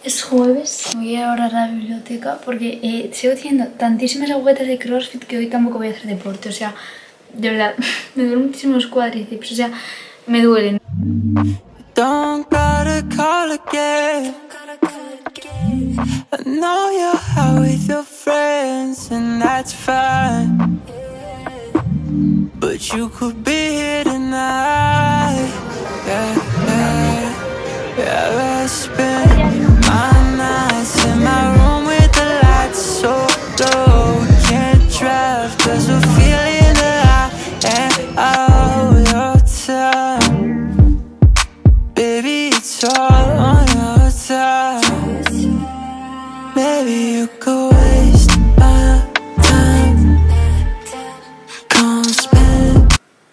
Es jueves, voy a ir ahora a la biblioteca porque sigo haciendo tantísimas agujetas de CrossFit que hoy tampoco voy a hacer deporte. O sea, de verdad, me duelen muchísimo los cuádriceps, o sea, me duelen. Don't gotta call again. I know you're out with your friends and that's fine, but you could be here tonight. Yeah, I spend my nights in my room with the lights so low. We can't drive 'cause we're feeling the high and all your time. Baby, it's all on your time. Maybe you could waste my time. Come spend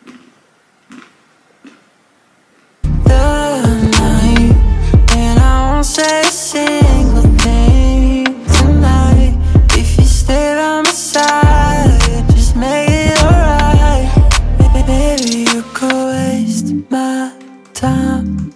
the night, and I won't say a single thing tonight. If you stay by my side, just make it alright. Maybe you could waste my time.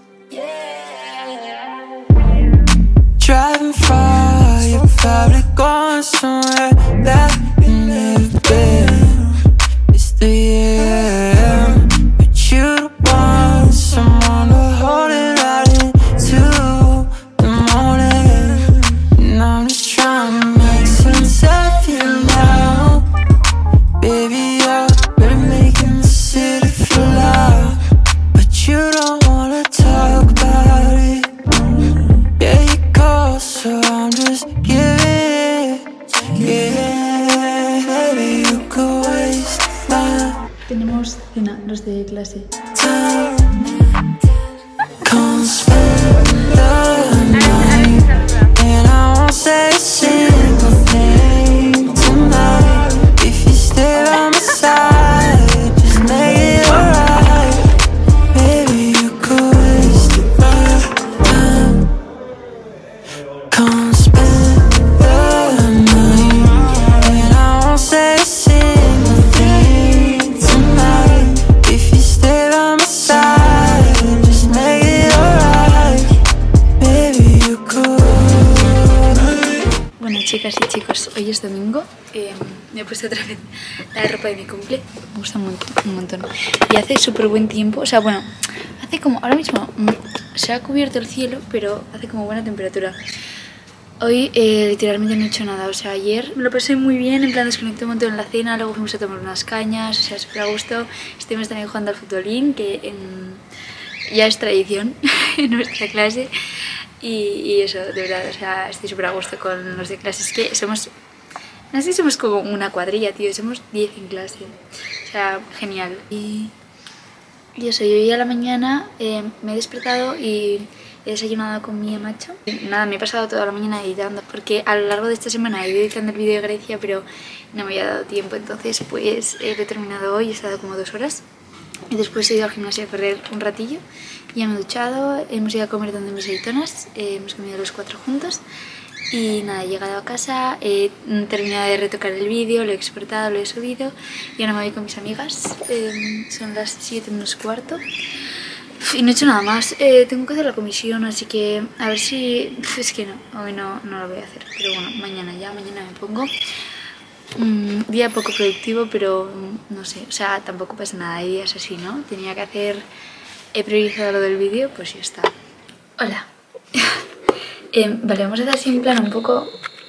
Driving far, you're probably going somewhere that you've never been. It's 3 AM, but you don't want someone to hold it right into the morning. And I'm just trying to make sense of you now. Baby, you're really making the city feel loud, but you don't wanna talk about it. Yeah, you go, so I'm just giving it. Maybe you could waste my Tenemos cena, los de clase. time. Come spend the night, and I won't say a single thing tonight. If you stay by my side, just make it alright. Maybe you could waste my time. Come spend the night, and I won't say a single thing tonight. If you stay by my side, just make it alright. Maybe you could. Bueno, chicas y chicos, hoy es domingo. Me he puesto otra vez la ropa de mi cumple. Me gusta un montón. Y hace súper buen tiempo. O sea, bueno, hace como... Ahora mismo se ha cubierto el cielo, pero hace como buena temperatura. Hoy literalmente no he hecho nada. O sea, ayer me lo pasé muy bien. En plan, desconecté un montón en la cena. Luego fuimos a tomar unas cañas. O sea, súper a gusto. Estuvimos también jugando al futbolín, que ya es tradición en nuestra clase. Y eso, de verdad, o sea, estoy súper a gusto con los de clase. Es que somos, no sé si somos como una cuadrilla, tío, somos 10 en clase. O sea, genial. Y eso, yo hoy a la mañana me he despertado y he desayunado con mi macho. Nada, me he pasado toda la mañana editando, porque a lo largo de esta semana he ido editando el vídeo de Grecia, pero no me había dado tiempo. Entonces, pues lo he terminado hoy, he estado como 2 horas. Y después he ido al gimnasio a correr un ratillo. Ya me he duchado, hemos ido a comer donde mis aitonas, hemos comido los 4 juntos. Y nada, he llegado a casa, he terminado de retocar el vídeo, lo he exportado, lo he subido. Y ahora me voy con mis amigas, son las 7 menos cuarto. Y no he hecho nada más, tengo que hacer la comisión, así que a ver si... Es que no, hoy no lo voy a hacer, pero bueno, mañana me pongo. Día poco productivo, pero no sé, o sea, tampoco pasa nada, hay días así, ¿no? Tenía que hacer... He priorizado lo del vídeo, pues ya está. Hola. Vale, vamos a hacer así un plano un poco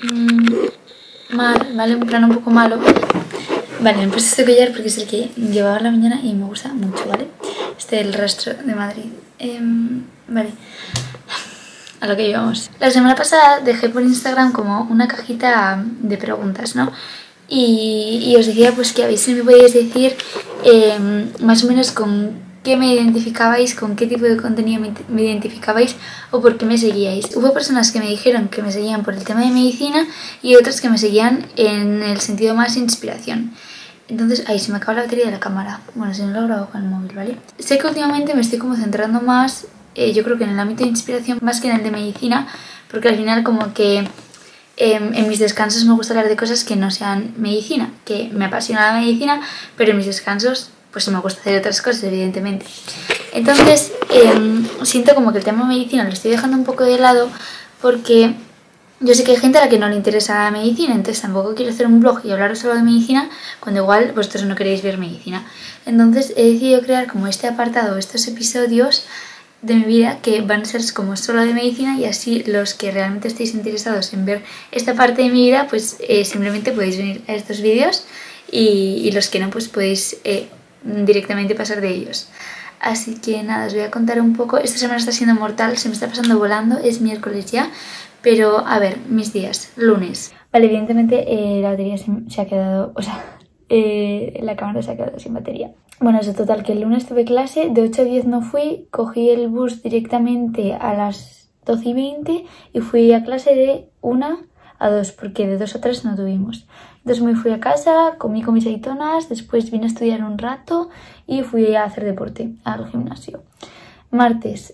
mal, ¿vale? Un plano un poco malo. Vale, me he puesto este collar porque es el que llevaba en la mañana y me gusta mucho, ¿vale? Este es el rastro de Madrid. Vale, a lo que llevamos. La semana pasada dejé por Instagram como una cajita de preguntas, ¿no? Y os decía pues que a ver si me podíais decir más o menos con qué me identificabais, con qué tipo de contenido me identificabais o por qué me seguíais. Hubo personas que me dijeron que me seguían por el tema de medicina y otras que me seguían en el sentido más inspiración. Entonces, ahí se me acaba la batería de la cámara. Bueno, si no lo grabo con el móvil, ¿vale? Sé que últimamente me estoy como centrando más, yo creo que en el ámbito de inspiración más que en el de medicina, porque al final como que en mis descansos me gusta hablar de cosas que no sean medicina, que me apasiona la medicina, pero en mis descansos pues me gusta hacer otras cosas, evidentemente. Entonces siento como que el tema de medicina lo estoy dejando un poco de lado porque yo sé que hay gente a la que no le interesa la medicina, entonces tampoco quiero hacer un blog y hablaros solo de medicina cuando igual vosotros no queréis ver medicina. Entonces he decidido crear como este apartado, estos episodios de mi vida que van a ser como solo de medicina, y así los que realmente estéis interesados en ver esta parte de mi vida, pues simplemente podéis venir a estos vídeos, y los que no, pues podéis directamente pasar de ellos. Así que nada, os voy a contar un poco. Esta semana está siendo mortal, se me está pasando volando, es miércoles ya. Pero, a ver, mis días. Lunes. Vale, evidentemente la batería se ha quedado... O sea, la cámara se ha quedado sin batería. Bueno, eso, total, que el lunes tuve clase, de 8 a 10 no fui, cogí el bus directamente a las 12:20 y fui a clase de 1 a 2, porque de 2 a 3 no tuvimos. Entonces me fui a casa, comí con mis aceitunas, después vine a estudiar un rato y fui a hacer deporte, al gimnasio. Martes,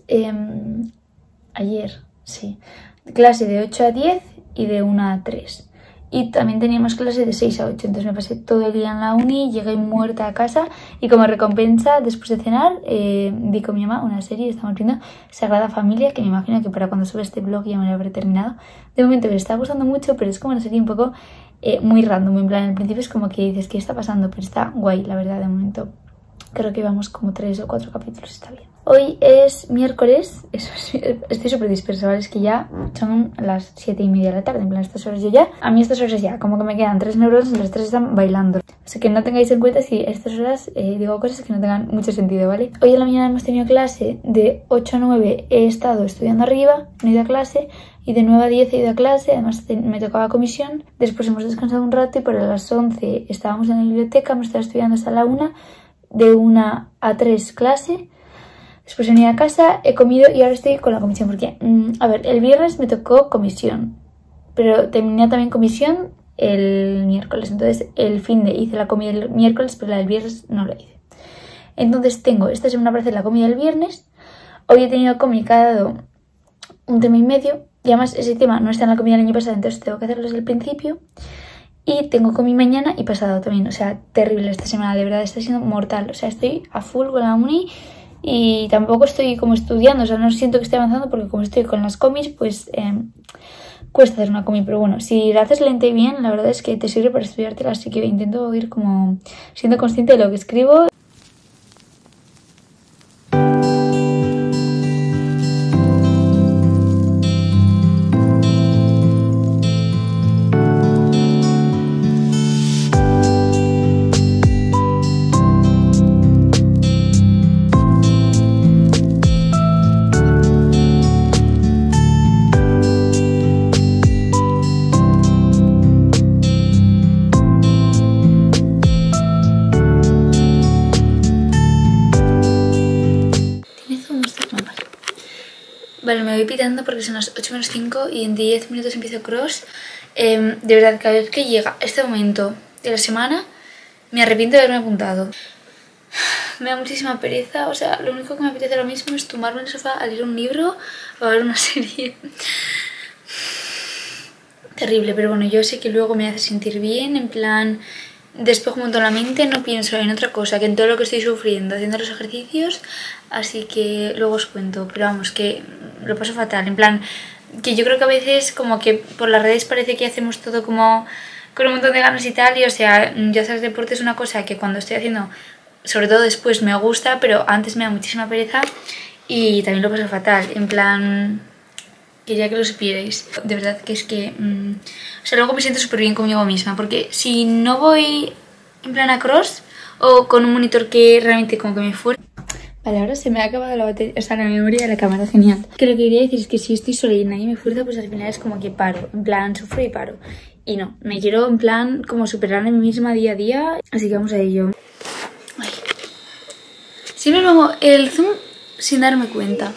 ayer, sí, clase de 8 a 10 y de 1 a 3. Y también teníamos clase de 6 a 8, entonces me pasé todo el día en la uni, llegué muerta a casa y como recompensa, después de cenar, vi con mi mamá una serie, estamos viendo Sagrada Familia, que me imagino que para cuando sube este vlog ya me lo habré terminado. De momento me está gustando mucho, pero es como una serie un poco muy random, en plan, al principio es como que dices, ¿qué está pasando? Pero está guay, la verdad, de momento. Creo que vamos como 3 o 4 capítulos, está bien. Hoy es miércoles, estoy súper dispersa, ¿vale? Es que ya son las 7:30 de la tarde, en plan, estas horas yo ya... A mí estas horas ya, como que me quedan 3 neuronas y los 3 están bailando. Así que no tengáis en cuenta si estas horas digo cosas que no tengan mucho sentido, ¿vale? Hoy en la mañana hemos tenido clase, de 8 a 9 he estado estudiando arriba, no he ido a clase, y de 9 a 10 he ido a clase, además me tocaba comisión. Después hemos descansado un rato y por las 11 estábamos en la biblioteca, hemos estado estudiando hasta la 1, de 1 a 3 clase. Después venía a casa, he comido y ahora estoy con la comisión porque, a ver, el viernes me tocó comisión, pero terminé también comisión el miércoles. Entonces el fin de hice la comida el miércoles, pero la del viernes no la hice. Entonces tengo esta semana para hacer la comida el viernes. Hoy he tenido comi que ha dado un tema y medio, y además ese tema no está en la comida del año pasado, entonces tengo que hacerlo desde el principio. Y tengo comi mañana y pasado también, o sea, terrible esta semana, de verdad, está siendo mortal. O sea, estoy a full con la uni y tampoco estoy como estudiando, o sea, no siento que esté avanzando porque como estoy con las comis, pues cuesta hacer una comi. Pero bueno, si la haces lenta y bien, la verdad es que te sirve para estudiártela, así que intento ir como siendo consciente de lo que escribo. Vale, me voy pitando porque son las 8 menos 5 y en 10 minutos empiezo cross. De verdad, cada vez que llega este momento de la semana, me arrepiento de haberme apuntado. Me da muchísima pereza, o sea, lo único que me apetece ahora mismo es tumbarme en el sofá a leer un libro o a ver una serie. Terrible, pero bueno, yo sé que luego me hace sentir bien, en plan... Despejo un montón la mente, no pienso en otra cosa que en todo lo que estoy sufriendo haciendo los ejercicios, así que luego os cuento, pero vamos, que lo paso fatal, en plan, que yo creo que a veces como que por las redes parece que hacemos todo como con un montón de ganas y tal, y o sea, ya sabes, deporte es una cosa que cuando estoy haciendo, sobre todo después me gusta, pero antes me da muchísima pereza y también lo paso fatal, en plan... Quería que lo supierais. De verdad que es que... o sea, luego me siento súper bien conmigo misma. Porque si no voy en plan a cross o con un monitor que realmente como que me fuerza... Vale, ahora se me ha acabado la batería, o sea, la memoria de la cámara, genial. Que lo que quería decir es que si estoy sola y nadie me fuerza, pues al final es como que paro. En plan, sufro y paro. Y no, me quiero en plan como superar a mí misma día a día. Así que vamos a ello. Ay. Siempre me hago el zoom sin darme cuenta.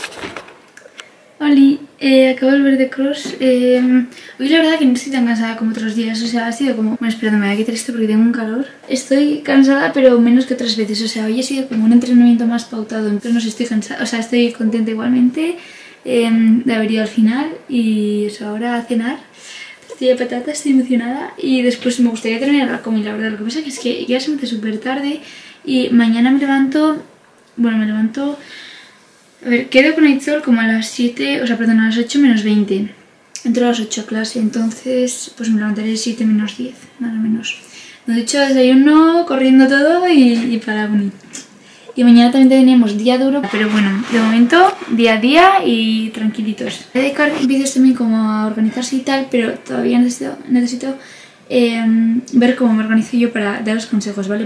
Oli, acabo de volver de cross. Hoy la verdad que no estoy tan cansada como otros días, o sea, ha sido como... Bueno, espera, me voy a quitar esto porque tengo un calor. Estoy cansada, pero menos que otras veces, o sea, hoy ha sido como un entrenamiento más pautado, pero no sé, estoy cansada, o sea, estoy contenta igualmente de haber ido al final y eso, ahora a cenar. Estoy de patata, estoy emocionada y después me gustaría terminar la comida, la verdad. Lo que pasa es que ya se me hace súper tarde y mañana me levanto... Bueno, me levanto... A ver, quedo con Aitzol como a las 7, o sea, perdón, a las 8 menos 20. Entro a las 8 a clase, entonces pues me levantaré 7 menos 10, más o menos. De hecho, desayuno, corriendo todo y para la uni. Y mañana también tenemos día duro, pero bueno, de momento día a día y tranquilitos. Voy a dedicar vídeos también como a organizarse y tal, pero todavía necesito ver cómo me organizo yo para daros consejos, ¿vale?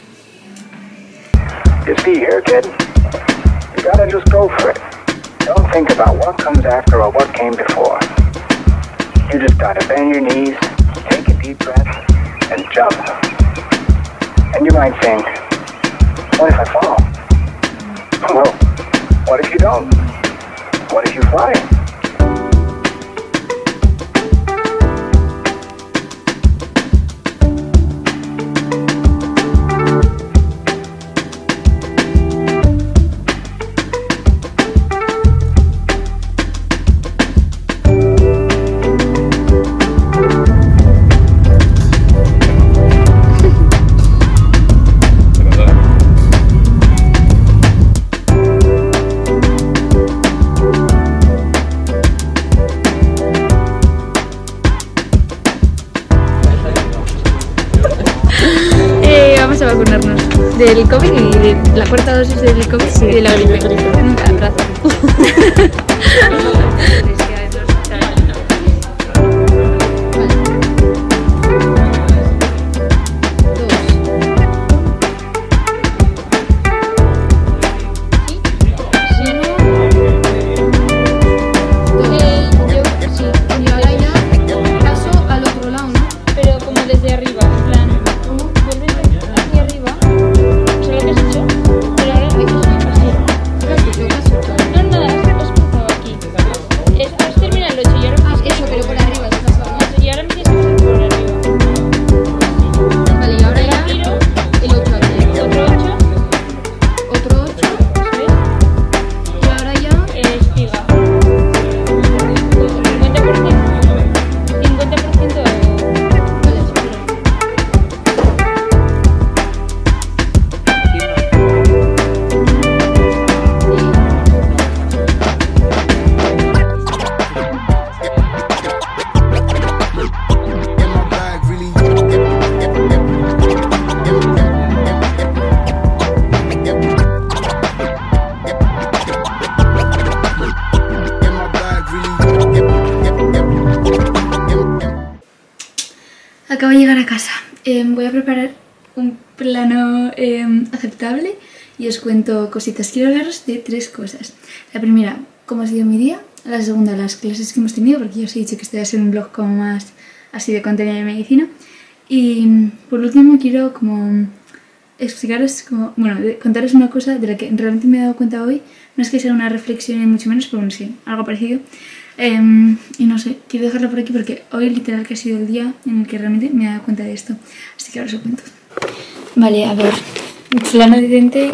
You see here, kid, you gotta just go for it. Don't think about what comes after or what came before. You just gotta bend your knees, take a deep breath, and jump. And you might think, what if I fall? Well, what if you don't? What if you fly? Vamos a vacunarnos del COVID y de la cuarta dosis del COVID y de la gripe. Nunca, abrazo. Acabo de llegar a casa. Voy a preparar un plano aceptable y os cuento cositas. Quiero hablaros de 3 cosas. La primera, cómo ha sido mi día. La segunda, las clases que hemos tenido, porque yo os he dicho que este va a ser un vlog como más así de contenido de medicina. Y por último quiero como explicaros, contaros una cosa de la que realmente me he dado cuenta hoy. No es que sea una reflexión ni mucho menos, pero bueno, sí, algo parecido. Y no sé, quiero dejarlo por aquí porque hoy literal que ha sido el día en el que realmente me he dado cuenta de esto. Así que ahora os lo cuento. Vale, a ver, plano de diente,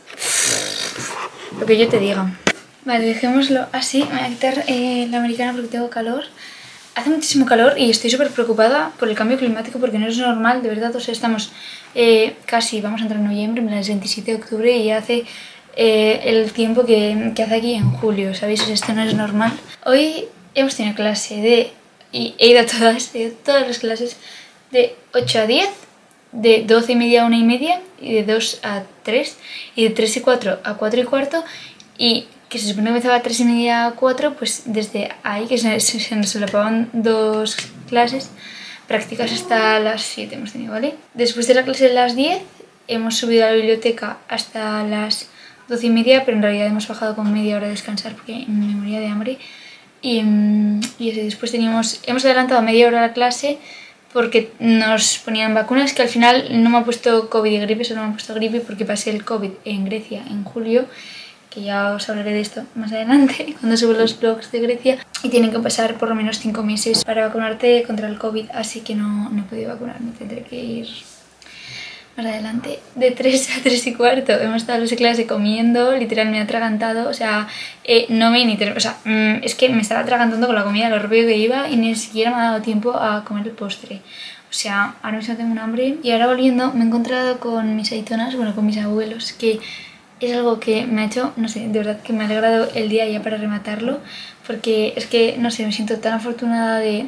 lo que yo te diga. Vale, dejémoslo así. Me voy a quitar la americana porque tengo calor. Hace muchísimo calor y estoy súper preocupada por el cambio climático porque no es normal, de verdad. O sea, estamos casi, vamos a entrar en noviembre, el 27 de octubre y ya hace el tiempo que hace aquí en julio, ¿sabéis? Esto no es normal. Hoy hemos tenido clase y he ido a todas las clases de 8 a 10, de 12 y media a 1 y media, y de 2 a 3, y de 3 y 4 a 4 y cuarto, y que se supone que empezaba a 3 y media a 4, pues desde ahí, que se nos solapaban 2 clases, prácticas hasta las 7 hemos tenido, ¿vale? Después de la clase de las 10, hemos subido a la biblioteca hasta las 12 y media, pero en realidad hemos bajado con media hora a descansar porque me moría de hambre. Y después hemos adelantado media hora la clase porque nos ponían vacunas, que al final no me ha puesto COVID y gripe, solo me ha puesto gripe porque pasé el COVID en Grecia en julio, que ya os hablaré de esto más adelante cuando subo los vlogs de Grecia, y tienen que pasar por lo menos 5 meses para vacunarte contra el COVID, así que no he podido vacunarme, tendré que ir más adelante. De 3 a 3 y cuarto hemos estado en clase comiendo, literal me he atragantado, o sea, no me ni o sea, es que me estaba atragantando con la comida, lo rápido que iba, y ni siquiera me ha dado tiempo a comer el postre. O sea, ahora mismo tengo un hambre. Y ahora volviendo me he encontrado con mis aitonas, bueno, con mis abuelos, que es algo que me ha hecho, no sé, de verdad que me ha alegrado el día ya para rematarlo, porque es que, no sé, me siento tan afortunada de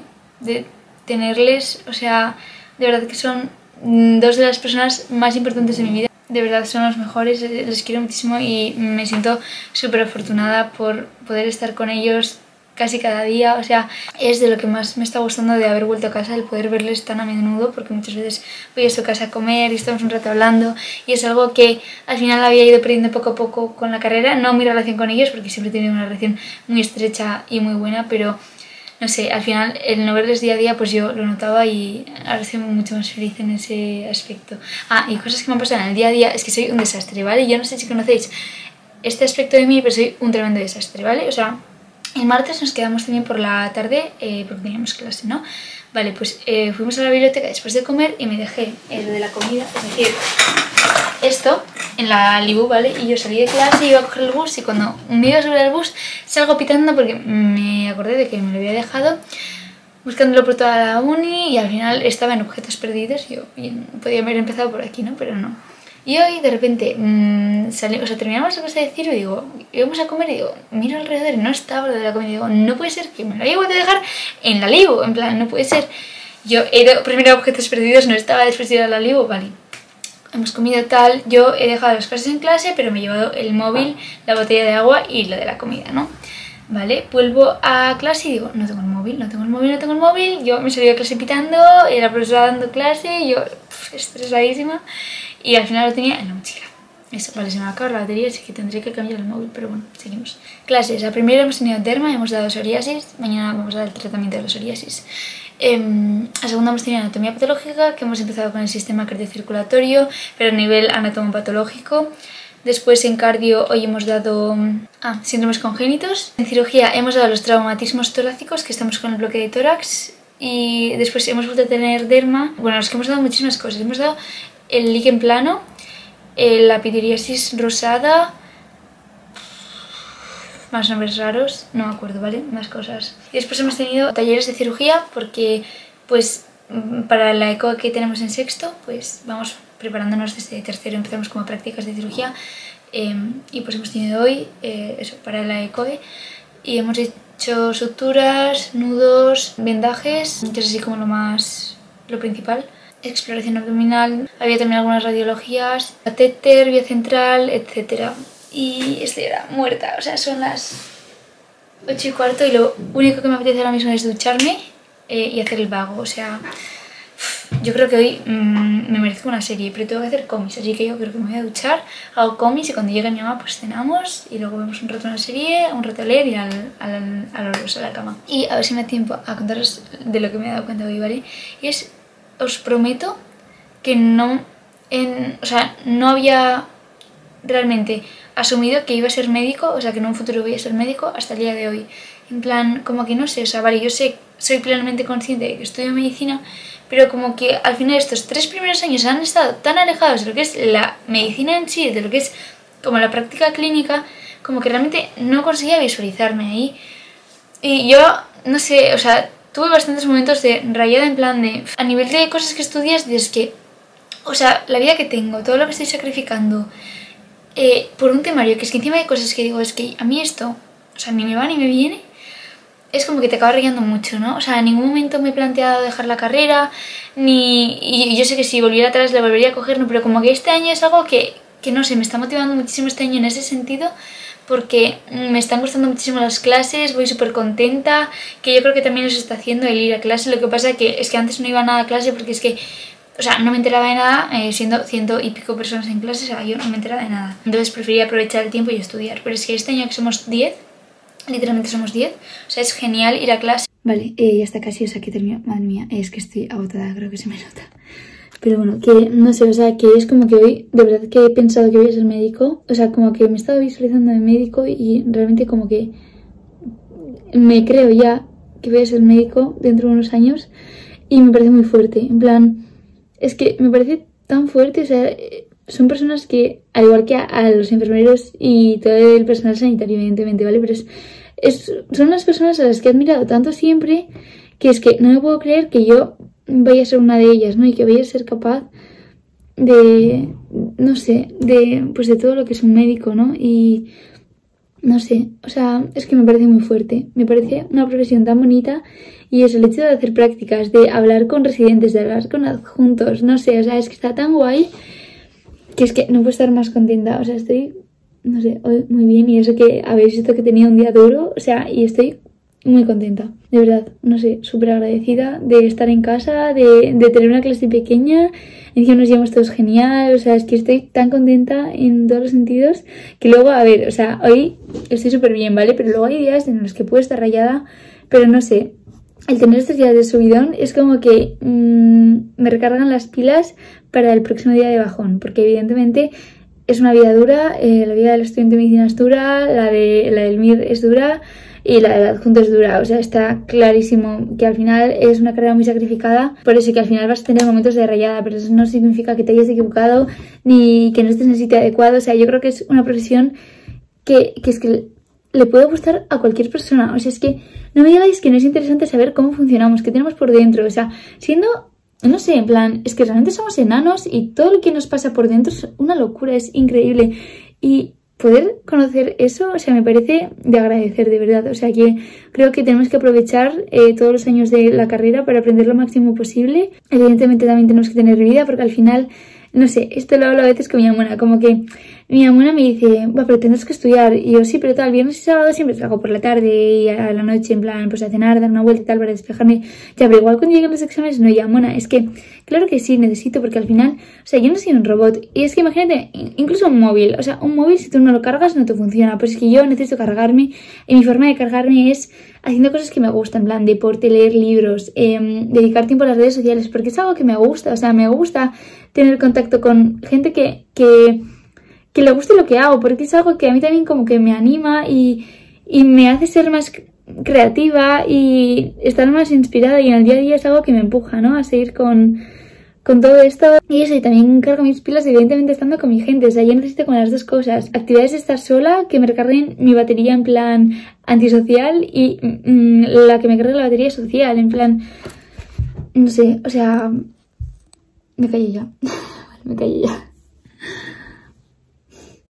tenerles, o sea, de verdad que son dos de las personas más importantes de mi vida. De verdad son los mejores, les quiero muchísimo y me siento súper afortunada por poder estar con ellos casi cada día. O sea, es de lo que más me está gustando de haber vuelto a casa, el poder verles tan a menudo, porque muchas veces voy a su casa a comer y estamos un rato hablando, y es algo que al final había ido perdiendo poco a poco con la carrera. No mi relación con ellos, porque siempre he tenido una relación muy estrecha y muy buena, pero no sé, al final el no verles día a día pues yo lo notaba y ahora estoy mucho más feliz en ese aspecto. Ah, y cosas que me han pasado en el día a día, es que soy un desastre, ¿vale? Yo no sé si conocéis este aspecto de mí, pero soy un tremendo desastre, ¿vale? O sea, el martes nos quedamos también por la tarde porque teníamos clase, ¿no? Vale, pues fuimos a la biblioteca después de comer y me dejé lo de la comida, es decir, esto en la Libu, ¿vale? Y yo salí de clase, iba a coger el bus y cuando me iba a subir al bus salgo pitando porque me acordé de que me lo había dejado buscándolo por toda la uni y al final estaba en objetos perdidos. Yo podía haber empezado por aquí, ¿no? Pero no. Y hoy de repente terminamos la clase de Ciro y digo, íbamos a comer y digo, miro alrededor y no estaba lo de la comida y digo, no puede ser que me lo haya vuelto a dejar en la Libu, en plan, no puede ser. Yo he ido primero a objetos perdidos, no estaba, después de ir a la Libu, vale. Hemos comido tal, yo he dejado las cosas en clase, pero me he llevado el móvil, la botella de agua y lo de la comida, ¿no? Vale, vuelvo a clase y digo, no tengo el móvil, no tengo el móvil, no tengo el móvil. Yo me salí de clase pitando, y la profesora dando clase, yo estresadísima. Y al final lo tenía en la mochila. Eso, vale, se me va a acabar la batería, así que tendré que cambiar el móvil, pero bueno, seguimos. Clases, la primera hemos tenido derma, hemos dado psoriasis, mañana vamos a dar el tratamiento de la psoriasis. La segunda hemos tenido anatomía patológica, que hemos empezado con el sistema cardiocirculatorio, pero a nivel anatomopatológico. Después en cardio hoy hemos dado síndromes congénitos. En cirugía hemos dado los traumatismos torácicos, que estamos con el bloque de tórax. Y después hemos vuelto a tener derma. Bueno, es que hemos dado muchísimas cosas. Hemos dado el líquen plano, la pitiriasis rosada, más nombres raros, no me acuerdo, ¿vale? Más cosas. Y después hemos tenido talleres de cirugía porque, pues, para la ECO que tenemos en sexto, pues vamos preparándonos desde tercero, empezamos como prácticas de cirugía y pues hemos tenido hoy eso para la ECOE y hemos hecho suturas, nudos, vendajes, que es así como lo principal. Exploración abdominal, había también algunas radiologías, catéter, vía central, etc. Y estoy ahora muerta, o sea, son las 8:15 y lo único que me apetece ahora mismo es ducharme y hacer el vago, o sea, yo creo que hoy me merezco una serie, pero tengo que hacer comis, así que yo creo que me voy a duchar, hago comis y cuando llegue mi mamá pues cenamos y luego vemos un rato una serie, un rato a leer y a la cama. Y a ver si me da tiempo a contaros de lo que me he dado cuenta hoy, ¿vale? Y es, os prometo que no había realmente asumido que iba a ser médico, o sea que en un futuro voy a ser médico hasta el día de hoy. En plan, como que no sé, o sea, vale, yo sé, soy plenamente consciente de que estudio medicina, pero como que al final estos 3 primeros años han estado tan alejados de lo que es la medicina en sí, de lo que es como la práctica clínica, como que realmente no conseguía visualizarme ahí. Y yo, no sé, o sea, tuve bastantes momentos de rayada en plan de... A nivel de cosas que estudias, dices que... O sea, la vida que tengo, todo lo que estoy sacrificando por un temario, que es que encima hay cosas que digo, es que a mí esto, o sea, ni me va ni me viene, es como que te acaba rayando mucho, ¿no? O sea, en ningún momento me he planteado dejar la carrera, y yo sé que si volviera atrás la volvería a coger, ¿no? Pero como que este año es algo que no sé, me está motivando muchísimo este año en ese sentido, porque me están gustando muchísimo las clases, voy súper contenta, que yo creo que también os está haciendo el ir a clase. Lo que pasa que es que antes no iba nada a clase porque es que, o sea, no me enteraba de nada, siendo 100 y pico personas en clase, o sea, yo no me enteraba de nada. Entonces prefería aprovechar el tiempo y estudiar, pero es que este año que somos 10, literalmente somos 10, o sea, es genial ir a clase. Vale, ya está casi, o sea, que termino. Madre mía, es que estoy agotada, creo que se me nota. Pero bueno, que no sé, o sea, que es como que hoy de verdad que he pensado que voy a ser médico. O sea, como que me he estado visualizando de médico y realmente como que me creo ya que voy a ser médico dentro de unos años. Y me parece muy fuerte, en plan, es que me parece tan fuerte, o sea, son personas que, al igual que a los enfermeros y todo el personal sanitario, evidentemente, ¿vale? Pero son las personas a las que he admirado tanto siempre que es que no me puedo creer que yo vaya a ser una de ellas, ¿no? Y que vaya a ser capaz no sé, pues de todo lo que es un médico, ¿no? Y no sé, o sea, es que me parece muy fuerte, me parece una profesión tan bonita y eso, el hecho de hacer prácticas, de hablar con residentes, de hablar con adjuntos, no sé, o sea, es que está tan guay que es que no puedo estar más contenta, o sea, estoy, no sé, hoy muy bien y eso que habéis visto que tenía un día duro, o sea, y estoy muy contenta, de verdad, no sé, súper agradecida de estar en casa, de tener una clase pequeña, encima nos llevamos todos genial, o sea, es que estoy tan contenta en todos los sentidos que luego, a ver, o sea, hoy estoy súper bien, ¿vale? Pero luego hay días en los que puedo estar rayada, pero no sé, el tener estos días de subidón es como que me recargan las pilas para el próximo día de bajón, porque evidentemente es una vida dura, la vida del estudiante de medicina es dura, la del MIR es dura, y la del adjunto es dura, o sea, está clarísimo que al final es una carrera muy sacrificada, por eso que al final vas a tener momentos de rayada, pero eso no significa que te hayas equivocado ni que no estés en el sitio adecuado, o sea, yo creo que es una profesión que es que le puede gustar a cualquier persona, o sea, es que no me digáis que no es interesante saber cómo funcionamos, qué tenemos por dentro, o sea, siendo, no sé, en plan, es que realmente somos enanos y todo lo que nos pasa por dentro es una locura, es increíble, y poder conocer eso, o sea, me parece de agradecer, de verdad. O sea, que creo que tenemos que aprovechar todos los años de la carrera para aprender lo máximo posible. Evidentemente también tenemos que tener vida, porque al final, no sé, esto lo hablo a veces con mi amona, como que mi amona me dice, va, pero tendrás que estudiar. Y yo, sí, pero tal, viernes y sábado siempre salgo por la tarde y a la noche, en plan, pues a cenar, dar una vuelta y tal para despejarme. Ya, pero igual cuando lleguen los exámenes, no, ya, mona, es que, claro que sí, necesito, porque al final, o sea, yo no soy un robot. Y es que imagínate, incluso un móvil, o sea, un móvil si tú no lo cargas no te funciona. Pues es que yo necesito cargarme y mi forma de cargarme es haciendo cosas que me gustan, en plan, deporte, leer libros, dedicar tiempo a las redes sociales, porque es algo que me gusta, o sea, me gusta tener contacto con gente que le guste lo que hago, porque es algo que a mí también como que me anima y me hace ser más creativa y estar más inspirada, y en el día a día es algo que me empuja, ¿no? A seguir con todo esto. Y eso, y también cargo mis pilas evidentemente estando con mi gente, o sea, yo necesito con las dos cosas, actividades de estar sola, que me recarguen mi batería en plan antisocial, y la que me cargue la batería social, en plan, no sé, o sea, me callé ya, me callé ya.